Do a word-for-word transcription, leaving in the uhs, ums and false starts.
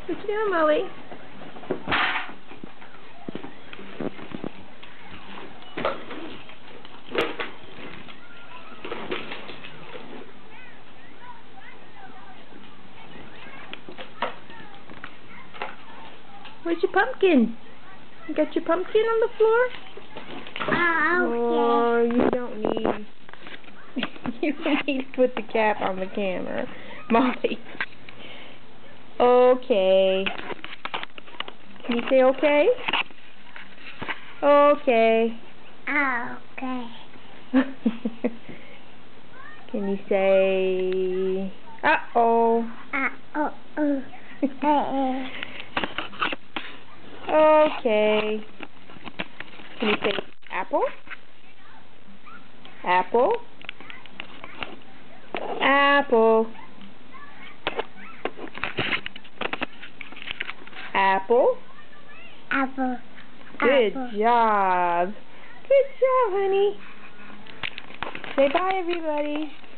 What you doing, Molly? Where's your pumpkin? You got your pumpkin on the floor? Oh, okay. Oh, you don't need... you don't need to put the cap on the camera. Molly. Okay. Can you say okay? Okay. Okay. Can you say... Uh-oh. Uh-oh. Okay. Can you say apple? Apple? Apple. Apple? Apple. Good Apple. job. Good job, honey. Say bye, everybody.